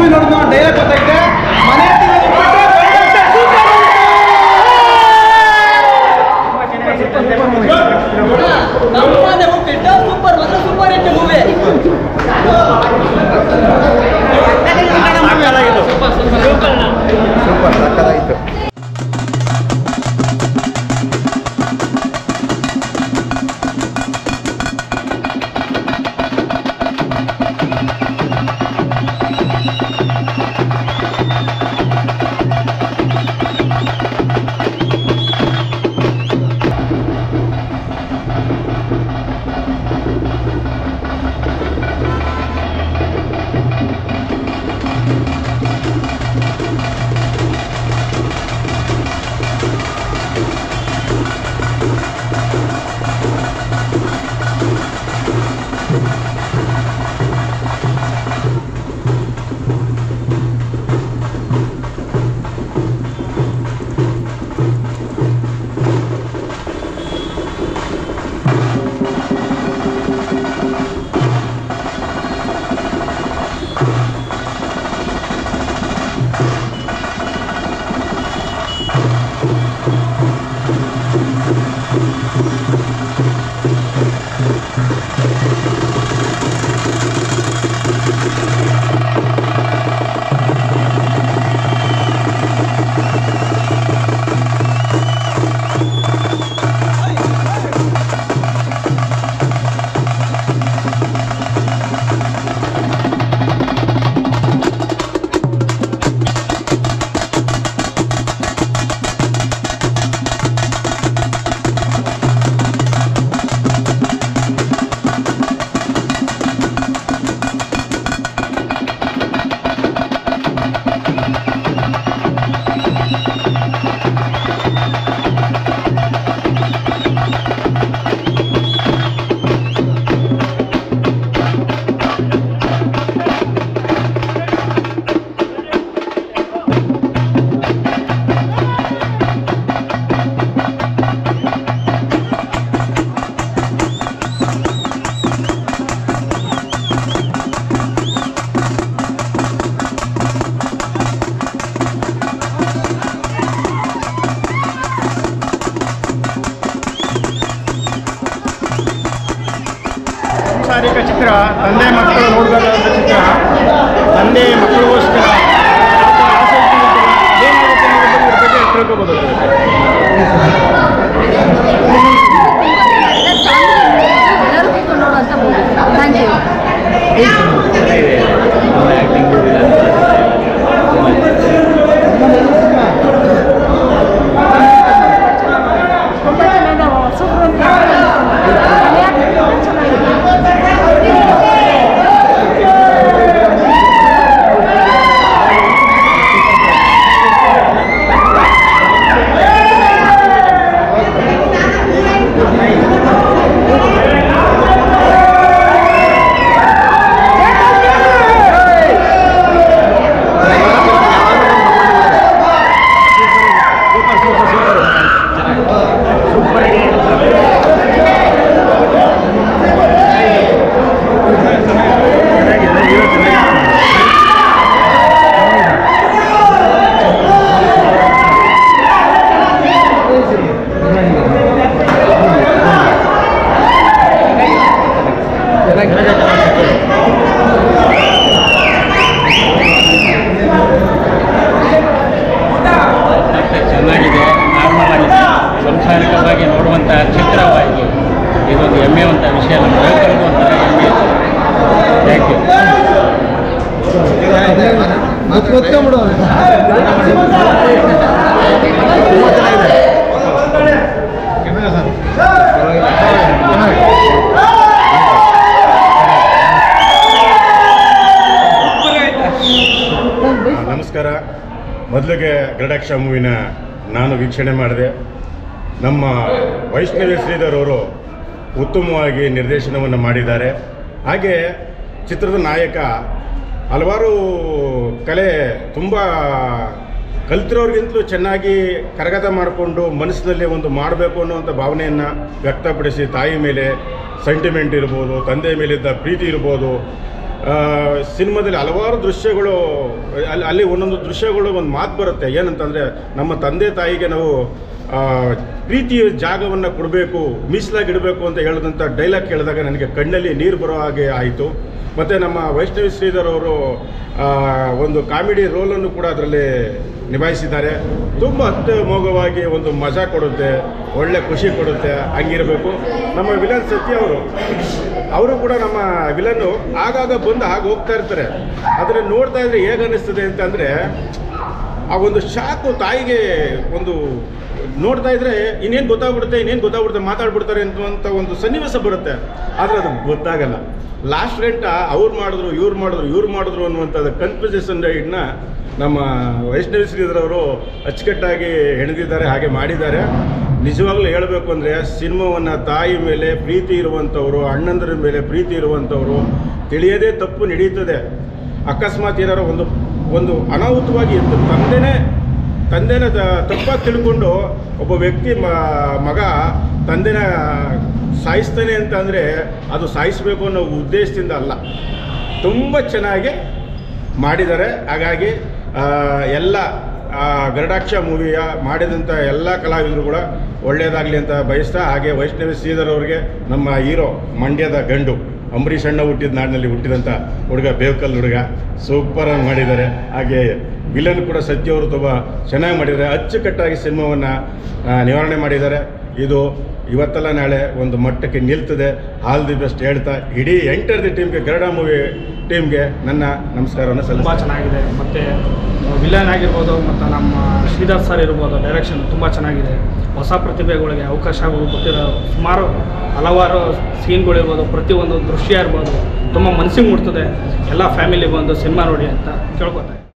Movie ನೋಡಿದ dialogue ಗೊತ್ತೈತೆ ಮನೆ ಸೂಪರ್ ಹಿಟ್ ಮೂವಿ. ಸೂಪರ್ ಸಕ್ಕತ್ತಾಗಿತ್ತು. ಸಾಂಸಾರಿಕ ಚಿತ್ರ, ತಂದೆ ಮಕ್ಕಳು ನೋಡಬೇಕಾದಂಥ ಚಿತ್ರ, ತಂದೆ ಮಕ್ಕಳಿಗೋಸ್ಕರ ಆಸಕ್ತಿ ಏನಾಗುತ್ತೆ ಅನ್ನೋದ್ರ ಬಗ್ಗೆ ತಿಳ್ಕೊಬೋದು. ಚೆನ್ನಾಗಿದೆ, ನಾರ್ಮಲ್ ಆಗಿದೆ, ಸಂಸಾರಿಕವಾಗಿ ನೋಡುವಂಥ ಚಿತ್ರವಾಗಿದೆ. ಇದೊಂದು ಹೆಮ್ಮೆಯುವಂಥ ವಿಷಯ, ನಮ್ಮ ರೈತರಿಗೂ ಒಂಥರ ಹೆಮ್ಮೆ. Thank you. ನಮಸ್ಕಾರ. ಮೊದಲಿಗೆ ಗರುಡಾಕ್ಷ ಮೂವಿನ ನಾನು ವೀಕ್ಷಣೆ ಮಾಡಿದೆ. ನಮ್ಮ ವೈಷ್ಣವಿ ಶ್ರೀಧರ್ ಅವರು ಉತ್ತಮವಾಗಿ ನಿರ್ದೇಶನವನ್ನು ಮಾಡಿದ್ದಾರೆ. ಹಾಗೆ ಚಿತ್ರದ ನಾಯಕ ಹಲವಾರು ಕಲೆ ತುಂಬ ಕಲ್ತಿರೋರಿಗಿಂತಲೂ ಚೆನ್ನಾಗಿ ಕರಗತ ಮಾಡಿಕೊಂಡು ಮನಸ್ಸಿನಲ್ಲಿ ಒಂದು ಮಾಡಬೇಕು ಅನ್ನೋವಂಥ ಭಾವನೆಯನ್ನು ವ್ಯಕ್ತಪಡಿಸಿ, ತಾಯಿ ಮೇಲೆ ಸೆಂಟಿಮೆಂಟ್ ಇರ್ಬೋದು, ತಂದೆ ಮೇಲಿದ್ದ ಪ್ರೀತಿ ಇರ್ಬೋದು, ಸಿನಿಮಾದಲ್ಲಿ ಹಲವಾರು ದೃಶ್ಯಗಳು ಅಲ್ಲಿ ಒಂದೊಂದು ದೃಶ್ಯಗಳು ಒಂದು ಮಾತು ಬರುತ್ತೆ. ಏನಂತಂದರೆ, ನಮ್ಮ ತಂದೆ ತಾಯಿಗೆ ನಾವು ಪ್ರೀತಿಯ ಜಾಗವನ್ನು ಕೊಡಬೇಕು, ಮೀಸಲಾಗಿಡಬೇಕು ಅಂತ ಹೇಳಿದಂಥ ಡೈಲಾಗ್ ಕೇಳಿದಾಗ ನನಗೆ ಕಣ್ಣಲ್ಲಿ ನೀರು ಬರೋ ಹಾಗೆ ಆಯಿತು. ಮತ್ತು ನಮ್ಮ ವೈಷ್ಣವಿ ಶ್ರೀಧರ್ ಅವರು ಒಂದು ಕಾಮಿಡಿ ರೋಲನ್ನು ಕೂಡ ಅದರಲ್ಲಿ ನಿಭಾಯಿಸಿದ್ದಾರೆ. ತುಂಬ ಅತ್ಯಮೋಘವಾಗಿ ಒಂದು ಮಜಾ ಕೊಡುತ್ತೆ, ಒಳ್ಳೆ ಖುಷಿ ಕೊಡುತ್ತೆ. ಹಂಗಿರಬೇಕು. ನಮ್ಮ ವಿಲನ್ ಸತ್ಯ ಅವರು ಕೂಡ ನಮ್ಮ ವಿಲನ್ನು ಆಗಾಗ ಬಂದು ಹಾಗೆ ಹೋಗ್ತಾ ಇರ್ತಾರೆ. ಆದರೆ ನೋಡ್ತಾ ಇದ್ರೆ ಹೇಗೆ ಅನ್ನಿಸ್ತದೆ ಅಂತಂದರೆ, ಆ ಒಂದು ಶಾಕು ತಾಯಿಗೆ ಒಂದು ನೋಡ್ತಾ ಇದ್ರೆ ಇನ್ನೇನು ಗೊತ್ತಾಗ್ಬಿಡುತ್ತೆ ಮಾತಾಡ್ಬಿಡ್ತಾರೆ ಅನ್ನುವಂಥ ಒಂದು ಸನ್ನಿವೇಶ ಬರುತ್ತೆ. ಆದರೆ ಅದು ಗೊತ್ತಾಗಲ್ಲ. ಲಾಸ್ಟ್ ಗಂಟ ಅವ್ರು ಮಾಡಿದ್ರು ಅನ್ನುವಂಥದ್ದು ಕನ್ಫ್ಯೂಷನ್ ನಮ್ಮ ವೈಷ್ಣವಿ ಶ್ರೀಧರ್ ಅವರು ಅಚ್ಚುಕಟ್ಟಾಗಿ ಹೆಣೆದಿದ್ದಾರೆ, ಹಾಗೆ ಮಾಡಿದ್ದಾರೆ. ನಿಜವಾಗ್ಲೂ ಹೇಳಬೇಕು ಅಂದರೆ, ಸಿನಿಮಾವನ್ನು ತಾಯಿ ಮೇಲೆ ಪ್ರೀತಿ ಇರುವಂಥವ್ರು, ಅಣ್ಣಂದರ ಮೇಲೆ ಪ್ರೀತಿ ಇರುವಂಥವ್ರು ತಿಳಿಯದೇ ತಪ್ಪು ನಡೀತದೆ. ಅಕಸ್ಮಾತ್ ಏನಾರು ಒಂದು ಅನಾಹುತವಾಗಿ ತಂದೆನ ತಪ್ಪಾಗಿ ತಿಳ್ಕೊಂಡು ಒಬ್ಬ ವ್ಯಕ್ತಿ ಮಗ ತಂದೆನ ಸಾಯಿಸ್ತಾನೆ ಅಂತ ಅಂದರೆ, ಅದು ಸಾಯಿಸಬೇಕು ಅನ್ನೋ ಉದ್ದೇಶದಿಂದ ಅಲ್ಲ. ತುಂಬ ಚೆನ್ನಾಗಿ ಮಾಡಿದ್ದಾರೆ. ಹಾಗಾಗಿ ಎಲ್ಲ ಗರುಡಾಕ್ಷ ಮೂವಿಯ ಮಾಡಿದಂಥ ಎಲ್ಲ ಕಲಾವಿದರು ಕೂಡ ಒಳ್ಳೆಯದಾಗಲಿ ಅಂತ ಬಯಸ್ತಾ, ಹಾಗೆ ವೈಷ್ಣವಿ ಶ್ರೀಧರ್ ಅವ್ರಿಗೆ ನಮ್ಮ ಹೀರೋ ಮಂಡ್ಯದ ಗಂಡು ಅಂಬರೀಷ್ ಅಣ್ಣ ಹುಟ್ಟಿದ ನಾಡಿನಲ್ಲಿ ಹುಟ್ಟಿದಂಥ ಹುಡುಗ, ಬೇವಕಲ್ ಹುಡುಗ, ಸೂಪರಾಗಿ ಮಾಡಿದ್ದಾರೆ. ಹಾಗೆ ವಿಲನ್ ಕೂಡ ಸತ್ಯ ಅವರು ತುಂಬ ಚೆನ್ನಾಗಿ ಮಾಡಿದ್ದಾರೆ. ಅಚ್ಚುಕಟ್ಟಾಗಿ ಸಿನಿಮಾವನ್ನು ನಿವಾರಣೆ ಮಾಡಿದ್ದಾರೆ. ಇದು ಇವತ್ತಲ್ಲ ನಾಳೆ ಒಂದು ಮಟ್ಟಕ್ಕೆ ನಿಲ್ತದೆ. ಆಲ್ ದಿ ಬೆಸ್ಟ್ ಹೇಳ್ತಾ, ಇಡೀ ಎಂಟರ್ ದಿ ಟೀಮ್ಗೆ, ಗರುಡ ಮೂವಿ ಟೀಮ್ಗೆ ನನ್ನ ನಮಸ್ಕಾರವನ್ನು ತುಂಬ ಚೆನ್ನಾಗಿದೆ. ಮತ್ತು ವಿಲನ್ ಆಗಿರ್ಬೋದು, ಮತ್ತು ನಮ್ಮ ಶ್ರೀಧರ್ ಸರ್ ಇರ್ಬೋದು, ಡೈರೆಕ್ಷನ್ ತುಂಬ ಚೆನ್ನಾಗಿದೆ. ಹೊಸ ಪ್ರತಿಭೆಗಳಿಗೆ ಅವಕಾಶಗಳು ಕೊಟ್ಟಿರೋ ಸುಮಾರು ಹಲವಾರು ಸೀನ್ಗಳಿರ್ಬೋದು, ಪ್ರತಿಯೊಂದು ದೃಶ್ಯ ಇರ್ಬೋದು, ತುಂಬ ಮನಸ್ಸಿಗೆ ಮುಟ್ತದೆ. ಎಲ್ಲ ಫ್ಯಾಮಿಲಿ ಬಂದು ಸಿನಿಮಾ ನೋಡಿ ಅಂತ ಕೇಳ್ಕೊತಾರೆ.